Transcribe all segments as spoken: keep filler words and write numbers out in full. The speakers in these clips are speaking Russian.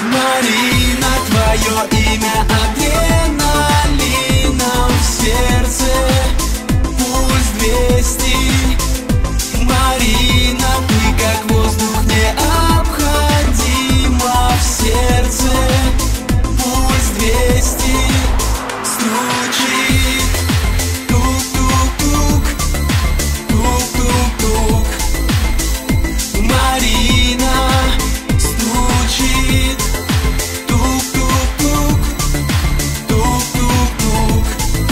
Марина, твое имя адреналином в сердце. Пульс двести. Марина, ты как воздух необходима в сердце. Пульс двести стучит. Тук-тук-тук, тук-тук-тук. Марина стучит. Тук-тук-тук, тук-тук-тук.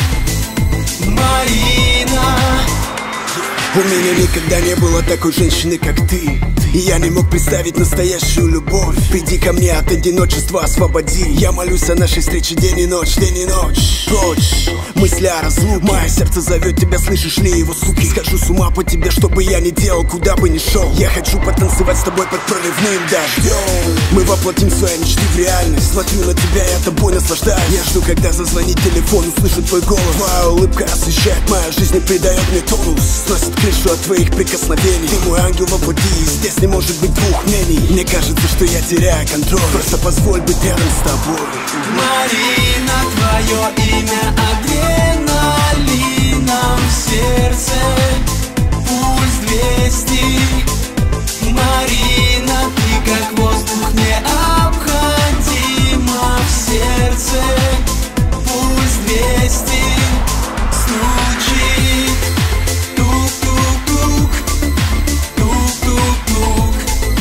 Марина. У меня никогда не было такой женщины, как ты. И я не мог представить настоящую любовь. Приди ко мне, от одиночества освободи. Я молюсь о нашей встрече день и ночь, день и ночь. Прочь, мысли о разлуке. Мое сердце зовет тебя, слышишь ли его стуки? Схожу с ума по тебе, что бы я ни делал, куда бы ни шел. Я хочу потанцевать с тобой под проливным дождем. Мы воплотим свои мечты в реальность. Смотрю на тебя, я тобой наслаждаюсь. Я жду, когда зазвонит телефон, услышу твой голос. Твоя улыбка освещает мою жизнь и придает мне тонус. Сносит крышу от твоих прикосновений. Ты мой ангел во плоти, здесь не может быть двух мнений. Мне кажется, что я теряю контроль. Просто позволь быть рядом с тобой. Марина, твое имя адреналином в сердце. Пульс двести. Марина, ты как воздух необходима в сердце. Пульс двести стучит. Тук-тук-тук, тук-тук-тук.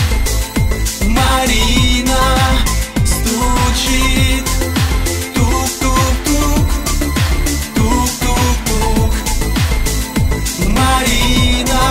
Марина стучит. Тук-тук-тук, тук-тук-тук. Марина.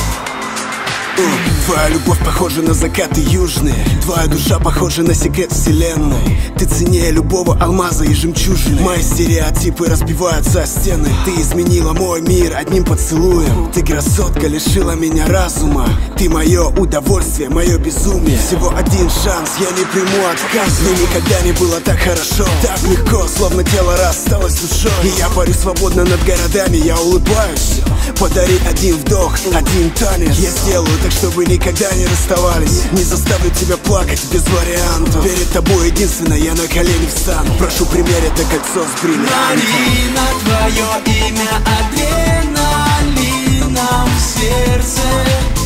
Твоя любовь похожа на закаты южные. Твоя душа похожа на секрет вселенной. Ты ценнее любого алмаза и жемчужины. Мои стереотипы разбиваются о стены. Ты изменила мой мир одним поцелуем. Ты красотка, лишила меня разума. Ты мое удовольствие, мое безумие. Всего один шанс, я не приму отказ. Мне никогда не было так хорошо, так легко, словно тело рассталось с душой. И я парю свободно над городами, я улыбаюсь. Подари один вдох, один танец. Я сделаю так, чтобы никогда не расставались. Не заставлю тебя плакать без вариантов. Перед тобой единственное, я на колени встану. Прошу, примерь это кольцо с бриллиантом. Марина, твое имя адреналином в сердце.